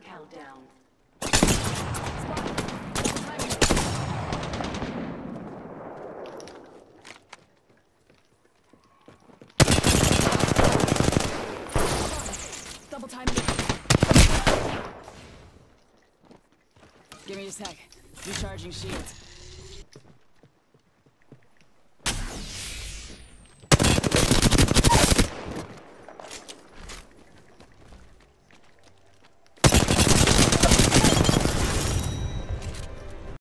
countdown. Double time. Give me a sec. Recharging shields.